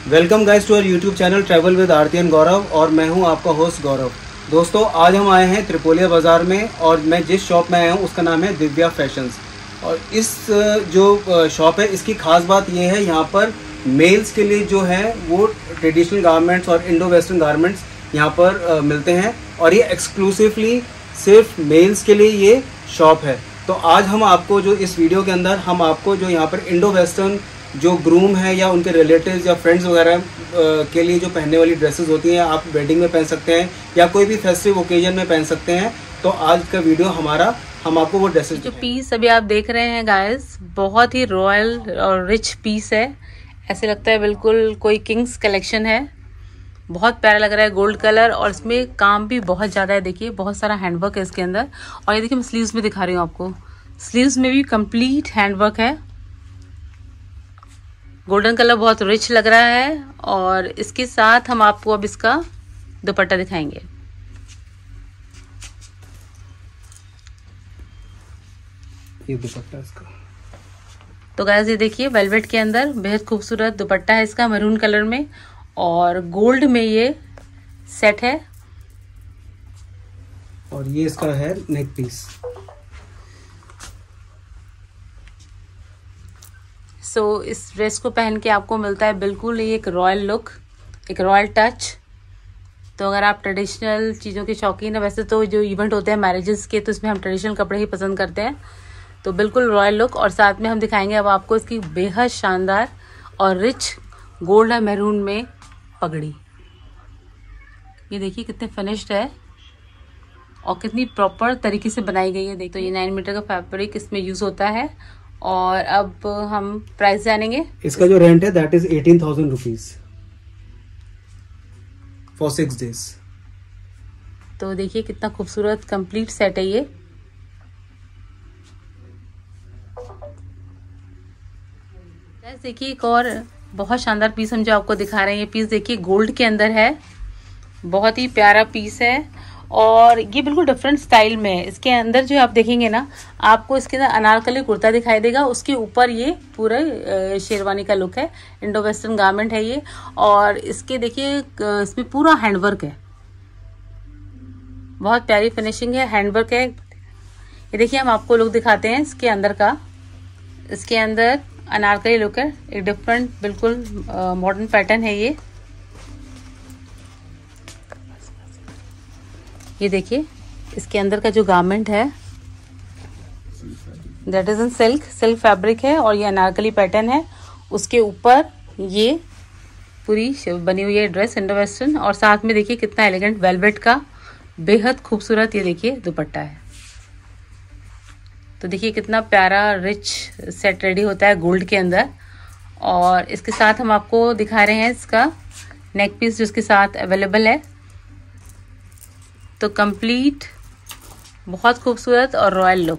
Welcome guys to our YouTube channel travel with Aarti and Gaurav और मैं हूं आपका होस्ट गौरव। दोस्तों आज हम आए हैं त्रिपोलिया बाज़ार में और मैं जिस शॉप में आया हूं उसका नाम है दिव्या फैशंस। और इस जो शॉप है इसकी ख़ास बात यह है यहाँ पर मेल्स के लिए जो है वो ट्रेडिशनल गारमेंट्स और इंडो वेस्टर्न गारमेंट्स यहाँ पर मिलते हैं और ये एक्सक्लूसिवली सिर्फ मेल्स के लिए ये शॉप है। तो आज हम आपको जो इस वीडियो के अंदर हम आपको जो यहाँ पर इंडो वेस्टर्न जो ग्रूम है या उनके रिलेटिव्स या फ्रेंड्स वगैरह के लिए जो पहनने वाली ड्रेसेस होती हैं, आप वेडिंग में पहन सकते हैं या कोई भी फेस्टिव ओकेजन में पहन सकते हैं। तो आज का वीडियो हमारा हम आपको वो ड्रेसेस जो पीस अभी आप देख रहे हैं गाइस, बहुत ही रॉयल और रिच पीस है। ऐसे लगता है बिल्कुल कोई किंग्स कलेक्शन है। बहुत प्यारा लग रहा है, गोल्ड कलर, और इसमें काम भी बहुत ज़्यादा है। देखिए बहुत सारा हैंडवर्क है इसके अंदर। और ये देखिए मैं स्लीव्स में दिखा रही हूँ आपको, स्लीव्स में भी कंप्लीट हैंडवर्क है। गोल्डन कलर बहुत रिच लग रहा है। और इसके साथ हम आपको अब इसका दुपट्टा दिखाएंगे। ये दुपट्टा इसका तो गाइस ये देखिए वेलवेट के अंदर बेहद खूबसूरत दुपट्टा है इसका, मैरून कलर में और गोल्ड में ये सेट है। और ये इसका है नेक पीस। सो इस ड्रेस को पहन के आपको मिलता है बिल्कुल एक रॉयल लुक, एक रॉयल टच। तो अगर आप ट्रेडिशनल चीज़ों के शौकीन है, वैसे तो जो इवेंट होते हैं मैरिजेस के तो इसमें हम ट्रेडिशनल कपड़े ही पसंद करते हैं, तो बिल्कुल रॉयल लुक। और साथ में हम दिखाएंगे अब आपको इसकी बेहद शानदार और रिच गोल्ड और मैरून में पगड़ी। ये देखिए कितने फिनिश्ड है और कितनी प्रॉपर तरीके से बनाई गई है। देखो ये 9 मीटर का फैब्रिक इसमें यूज होता है। और अब हम प्राइस जानेंगे। इसका जो रेंट है that is 18,000 rupees for 6 days। तो देखिए कितना खूबसूरत कंप्लीट सेट है ये। देखिए एक और बहुत शानदार पीस हम जो आपको दिखा रहे हैं। ये पीस देखिए गोल्ड के अंदर है, बहुत ही प्यारा पीस है और ये बिल्कुल डिफरेंट स्टाइल में है। इसके अंदर जो आप देखेंगे ना, आपको इसके अंदर अनारकली कुर्ता दिखाई देगा, उसके ऊपर ये पूरा शेरवानी का लुक है। इंडो वेस्टर्न गारमेंट है ये। और इसके देखिए इसमें पूरा हैंडवर्क है, बहुत प्यारी फिनिशिंग है, हैंडवर्क है। ये देखिए हम आपको लुक दिखाते हैं इसके अंदर का। इसके अंदर अनारकली लुक है, एक डिफरेंट बिल्कुल मॉडर्न पैटर्न है ये। ये देखिए इसके अंदर का जो गारमेंट है that is in silk fabric है और ये अनारकली पैटर्न है। उसके ऊपर ये पूरी बनी हुई है ड्रेस इंडो वेस्टर्न। और साथ में देखिए कितना एलिगेंट वेलवेट का बेहद खूबसूरत ये देखिए दुपट्टा है। तो देखिए कितना प्यारा रिच सेट रेडी होता है गोल्ड के अंदर। और इसके साथ हम आपको दिखा रहे हैं इसका नेक पीस जो इसके साथ अवेलेबल है। तो कंप्लीट बहुत खूबसूरत और रॉयल लुक,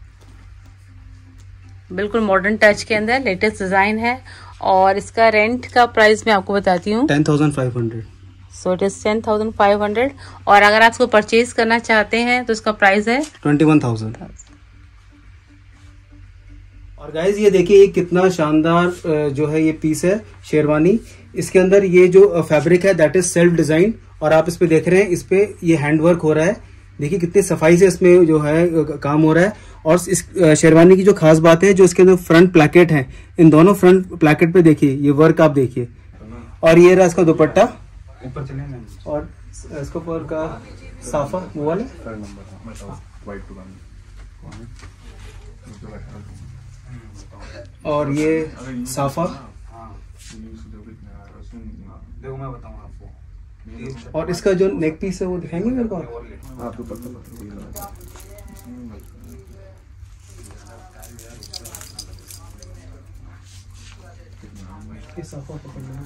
बिल्कुल मॉडर्न टच के अंदर लेटेस्ट डिजाइन है। और इसका रेंट का प्राइस मैं आपको बताती हूँ 10,500। So it is 10,500। और अगर आप इसको परचेज करना चाहते हैं तो इसका प्राइस है 21,000। और गाइज ये देखिए ये कितना शानदार जो है ये पीस है शेरवानी। इसके अंदर ये जो फैब्रिक है दैट इज सेल्फ डिजाइन और आप इस पे देख रहे हैं इस पे ये हैंडवर्क हो रहा है। देखिए कितनी सफाई से इसमें जो है काम हो रहा है। और इस शेरवानी की जो खास बात है, जो इसके अंदर फ्रंट प्लैकेट है, इन दोनों फ्रंट प्लैकेट पे देखिए ये वर्क आप देखिए। और ये रहा इसका दुपट्टा ऊपर चले और इसके ऊपर का साफा वो वाला और ये साफा। देखो मैं बताऊं आपको। और इसका जो नेक पीस है वो दिखाएंगे मेरे को आप? ये साफा पकड़ना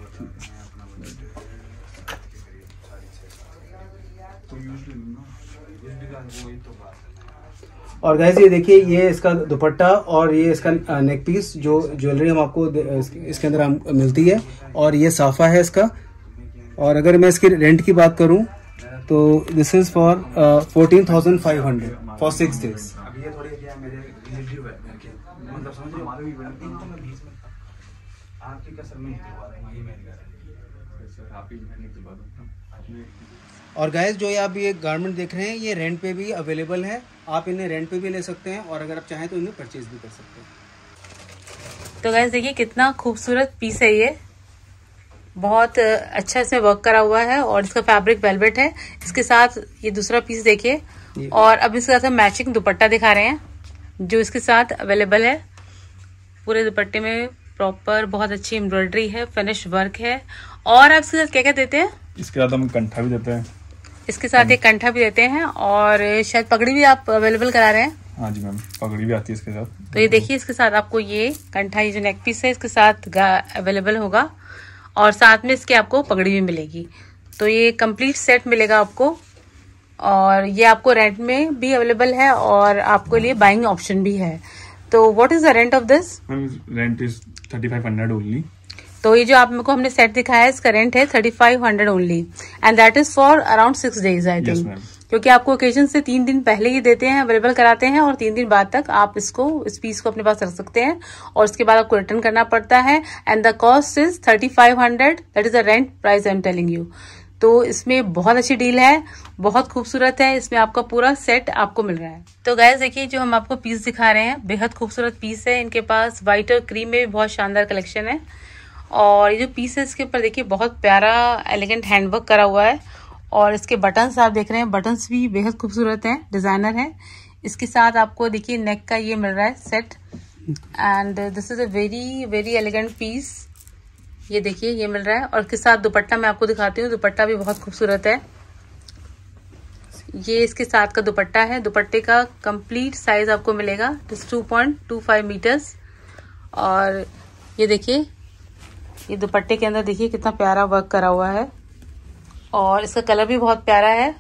और गाइस ये देखिए ये इसका दुपट्टा और ये इसका नेक पीस जो ज्वेलरी हम आपको इसके अंदर मिलती है। और ये साफा है इसका। और अगर मैं इसकी रेंट की बात करूं तो this is for 14,500 for 6 days। आपकी कसर में दिलवा दूंगा, ये मेरी गारंटी सर, आप ही मैंने दिलवा दूंगा। और गाइस जो ये आप ये गारमेंट देख रहे हैं ये रेंट पे भी अवेलेबल है, आप इन्हें रेंट पे भी ले सकते हैं और अगर आप चाहें तो इन्हें परचेज भी कर सकते हैं। तो गाइस देखिए कितना खूबसूरत पीस है ये, बहुत अच्छा इसमें वर्क करा हुआ है और इसका फैब्रिक वेलवेट है। इसके साथ ये दूसरा पीस देखिए, और अब इसके साथ हम मैचिंग दुपट्टा दिखा रहे हैं जो इसके साथ अवेलेबल है। पूरे दुपट्टे में प्रॉपर बहुत अच्छी एम्ब्रॉयडरी है, फिनिश वर्क है। और आप इसके साथ क्या क्या देते हैं? इसके साथ हम कंठा भी देते हैं। इसके साथ एक कंठा भी देते हैं और शायद पगड़ी भी आप अवेलेबल करा रहे हैं। हाँ जी मैम, पगड़ी भी आती है इसके साथ। तो ये देखिए इसके साथ आपको ये कंठा, ये जो नेक पीस है इसके साथ अवेलेबल होगा और साथ में इसके आपको पगड़ी भी मिलेगी। तो ये कंप्लीट सेट मिलेगा आपको और ये आपको रेंट में भी अवेलेबल है और आपको लिए बाइंग ऑप्शन भी है। तो what is the rent of this? Rent is 3500 only. तो ये जो आपको हमने सेट दिखाया है इसका रेंट है 3500 only and that is for around 6 days I think, क्योंकि आपको ओकेजन से 3 दिन पहले ही देते हैं, अवेलेबल कराते हैं और 3 दिन बाद तक आप इस पीस को अपने पास रख सकते हैं और उसके बाद आपको रिटर्न करना पड़ता है। And the cost is 3500, that is the rent price I am telling you. तो इसमें बहुत अच्छी डील है, बहुत खूबसूरत है, इसमें आपका पूरा सेट आपको मिल रहा है। तो गाइस देखिए जो हम आपको पीस दिखा रहे हैं बेहद खूबसूरत पीस है। इनके पास व्हाइट और क्रीम में भी बहुत शानदार कलेक्शन है और ये जो पीस है इसके ऊपर देखिए बहुत प्यारा एलिगेंट हैंडवर्क करा हुआ है और इसके बटन्स आप देख रहे हैं, बटन्स भी बेहद खूबसूरत हैं, डिजाइनर है। इसके साथ आपको देखिए नेक का ये मिल रहा है set and this is a very very elegant piece. ये देखिए ये मिल रहा है और इसके साथ दुपट्टा मैं आपको दिखाती हूँ, दुपट्टा भी बहुत खूबसूरत है। ये इसके साथ का दुपट्टा है, दुपट्टे का कंप्लीट साइज आपको मिलेगा 2.25 मीटर्स। और ये देखिए ये दुपट्टे के अंदर देखिए कितना प्यारा वर्क करा हुआ है और इसका कलर भी बहुत प्यारा है,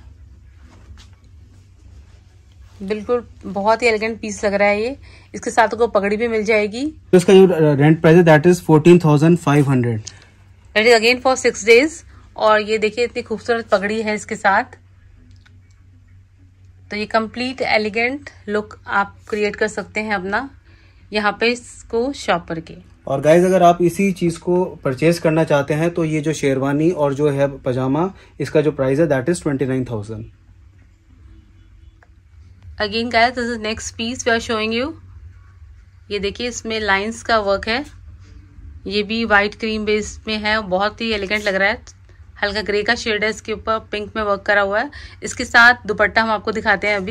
बिल्कुल बहुत ही एलिगेंट पीस लग रहा है ये। इसके साथ आपको पगड़ी भी मिल जाएगी। तो इसका जो रेंट प्राइस है that is 14,500, that is again for 6 days. और ये देखिए इतनी खूबसूरत पगड़ी है इसके साथ। तो ये कंप्लीट एलिगेंट लुक आप क्रिएट कर सकते हैं अपना यहाँ पे इसको शॉप पर के। और गाइज अगर आप इसी चीज को परचेज करना चाहते हैं तो ये जो शेरवानी और जो है पजामा, इसका जो प्राइस है that is 29,000। Again guys this is next piece we are showing you. ये देखिए इसमें लाइंस का वर्क है, ये भी वाइट क्रीम बेस में है, बहुत ही एलिगेंट लग रहा है। हल्का ग्रे का शेड है, इसके ऊपर पिंक में वर्क करा हुआ है। इसके साथ दुपट्टा हम आपको दिखाते हैं अभी।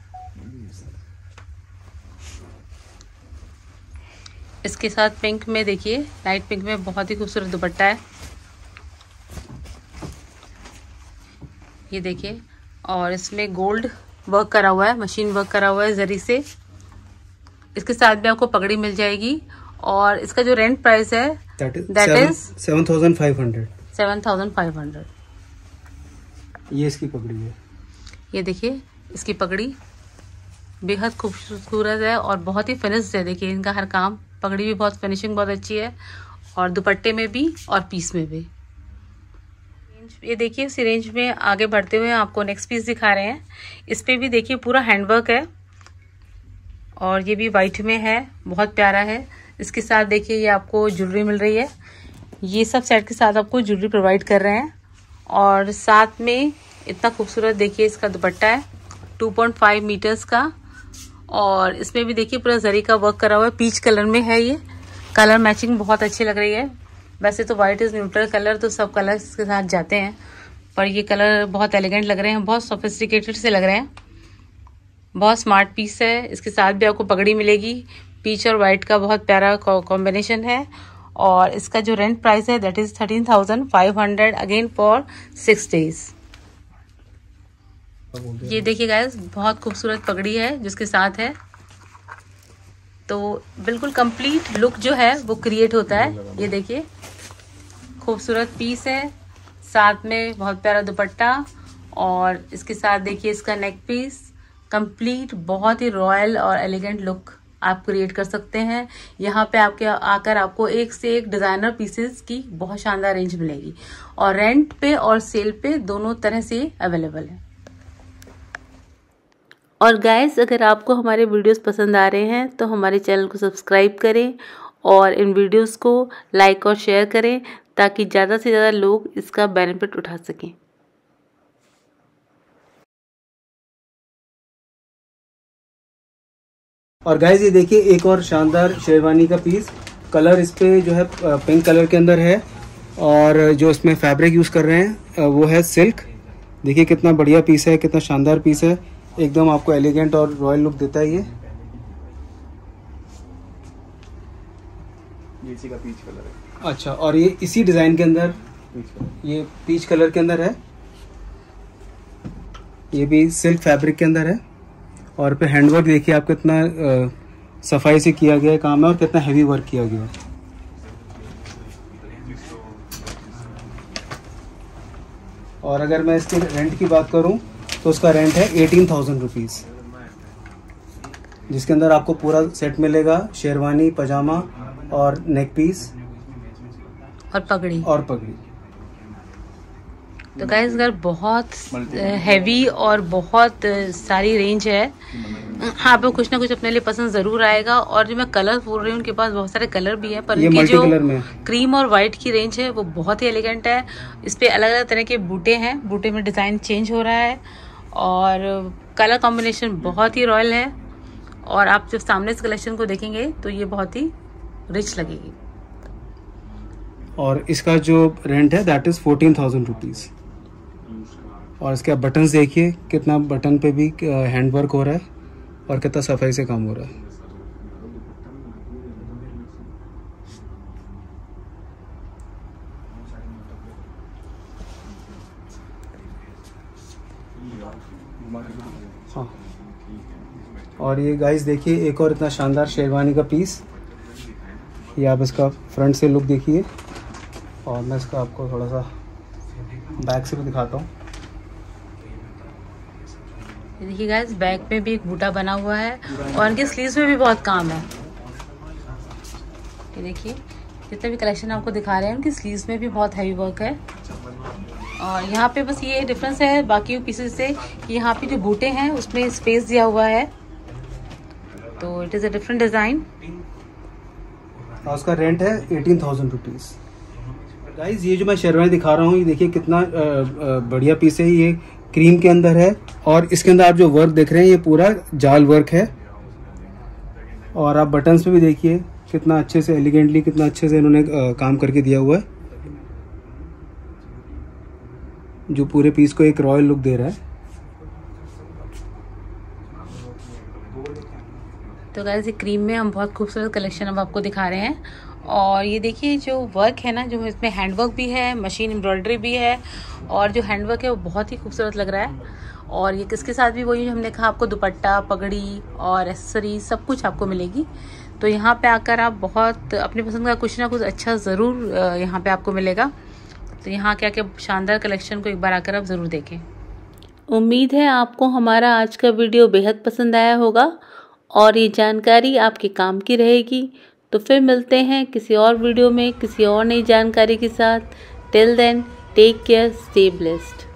इसके साथ पिंक में देखिए, लाइट पिंक में बहुत ही खूबसूरत दुपट्टा है, ये देखिए। और इसमें गोल्ड वर्क करा हुआ है, मशीन वर्क करा हुआ है जरी से। इसके साथ भी आपको पगड़ी मिल जाएगी और इसका जो रेंट प्राइस है दैट इज 7,500। 7,500। ये इसकी पगड़ी है, ये देखिए इसकी पगड़ी बेहद खूबसूरत है और बहुत ही फिनिश्ड है। देखिए इनका हर काम, पगड़ी भी बहुत फिनिशिंग बहुत अच्छी है और दुपट्टे में भी और पीस में भी। ये देखिए इसी रेंज में आगे बढ़ते हुए आपको नेक्स्ट पीस दिखा रहे हैं। इस पे भी देखिए पूरा हैंडवर्क है और ये भी वाइट में है, बहुत प्यारा है। इसके साथ देखिए ये आपको ज्वेलरी मिल रही है, ये सब सेट के साथ आपको ज्वेलरी प्रोवाइड कर रहे हैं। और साथ में इतना खूबसूरत देखिए इसका दुपट्टा है 2.5 मीटर्स का और इसमें भी देखिए पूरा जरी का वर्क करा हुआ है, पीच कलर में है। ये कलर मैचिंग बहुत अच्छी लग रही है। वैसे तो व्हाइट इज न्यूट्रल कलर, तो सब कलर इसके साथ जाते हैं, पर ये कलर बहुत एलिगेंट लग रहे हैं, बहुत सोफिस्टिकेटेड से लग रहे हैं, बहुत स्मार्ट पीस है। इसके साथ भी आपको पगड़ी मिलेगी, पीच और व्हाइट का बहुत प्यारा कॉम्बिनेशन है। और इसका जो रेंट प्राइस है that is 13,500 again for 6 days. ये देखिए गाइस बहुत खूबसूरत पगड़ी है जिसके साथ है, तो बिल्कुल कंप्लीट लुक जो है वो क्रिएट होता है। ये देखिए खूबसूरत पीस है, साथ में बहुत प्यारा दुपट्टा और इसके साथ देखिए इसका नेक पीस, कंप्लीट बहुत ही रॉयल और एलिगेंट लुक आप क्रिएट कर सकते हैं। यहाँ पे आपके आकर आपको एक से एक डिजाइनर पीसेस की बहुत शानदार रेंज मिलेगी और रेंट पे और सेल पे दोनों तरह से अवेलेबल है। और गाइस अगर आपको हमारे वीडियोस पसंद आ रहे हैं तो हमारे चैनल को सब्सक्राइब करें और इन वीडियोस को लाइक और शेयर करें ताकि ज़्यादा से ज़्यादा लोग इसका बेनिफिट उठा सकें। और गाइज ये देखिए एक और शानदार शेरवानी का पीस। कलर इस पे जो है पिंक कलर के अंदर है और जो इसमें फैब्रिक यूज़ कर रहे हैं वो है सिल्क। देखिए कितना बढ़िया पीस है, कितना शानदार पीस है, एकदम आपको एलिगेंट और रॉयल लुक देता है ये इसी का पीच कलर है। अच्छा, और ये इसी डिज़ाइन के अंदर ये पीच कलर के अंदर है, ये भी सिल्क फैब्रिक के अंदर है। और पे हैंडवर्क देखिए आप कितना सफाई से किया गया है काम है और कितना हैवी वर्क किया गया है। और अगर मैं इसके रेंट की बात करूं तो उसका रेंट है 18,000 रुपीज़, जिसके अंदर आपको पूरा सेट मिलेगा, शेरवानी, पजामा और नेक पीस और पगड़ी। तो गाइस अगर बहुत हैवी और बहुत सारी रेंज है, आपको कुछ ना कुछ अपने लिए पसंद ज़रूर आएगा। और जो मैं कलर बोल रही हूँ उनके पास बहुत सारे कलर भी हैं, पर इनकी जो क्रीम और वाइट की रेंज है वो बहुत ही एलिगेंट है। इस पे अलग अलग तरह के बूटे हैं, बूटे में डिज़ाइन चेंज हो रहा है और कलर कॉम्बिनेशन बहुत ही रॉयल है। और आप जब सामने इस कलेक्शन को देखेंगे तो ये बहुत ही रिच लगेगी। और इसका जो रेंट है दैट इज़ 14,000 रुपीज़। और इसके आप बटन्स देखिए, कितना बटन पे भी हैंड वर्क हो रहा है और कितना सफाई से काम हो रहा है। हाँ, और ये गाइस देखिए एक और इतना शानदार शेरवानी का पीस। ये आप इसका फ्रंट से लुक देखिए और मैं इसका आपको थोड़ा सा बैक से भी दिखाता हूँ। देखिए गाइस बैक में भी एक बूटा बना हुआ है और इनके स्लीव्स में भी बहुत काम है। ये देखिए जितने भी कलेक्शन आपको दिखा रहे हैं उनकी स्लीव्स में भी बहुत हैवी वर्क है। और यहाँ पे बस ये डिफरेंस है बाकी पीसेस से कि यहाँ पे जो बूटे हैं उसमें स्पेस दिया हुआ है, तो it is a different design. और उसका रेंट है 18,000 रुपीज़। गाइज ये जो मैं शेरवानी दिखा रहा हूँ ये देखिए कितना बढ़िया पीस है। ये क्रीम के अंदर है और इसके अंदर आप जो वर्क देख रहे हैं ये पूरा जाल वर्क है। और आप बटन्स पे भी देखिए कितना अच्छे से एलिगेंटली, कितना अच्छे से इन्होंने काम करके दिया हुआ है, जो पूरे पीस को एक रॉयल लुक दे रहा है। तो गाइस ये क्रीम में हम बहुत खूबसूरत कलेक्शन अब आपको दिखा रहे हैं। और ये देखिए जो वर्क है ना, जो इसमें हैंडवर्क भी है, मशीन एम्ब्रॉयडरी भी है और जो हैंडवर्क है वो बहुत ही खूबसूरत लग रहा है। और ये किसके साथ भी वही हमने कहा आपको दुपट्टा, पगड़ी और एक्सेसरीज सब कुछ आपको मिलेगी। तो यहाँ पे आकर आप बहुत अपनी पसंद का कुछ ना कुछ अच्छा ज़रूर यहाँ पे आपको मिलेगा। तो यहाँ क्या क्या शानदार कलेक्शन को एक बार आकर आप ज़रूर देखें। उम्मीद है आपको हमारा आज का वीडियो बेहद पसंद आया होगा और ये जानकारी आपके काम की रहेगी। तो फिर मिलते हैं किसी और वीडियो में किसी और नई जानकारी के साथ। Till then take care, stay blessed.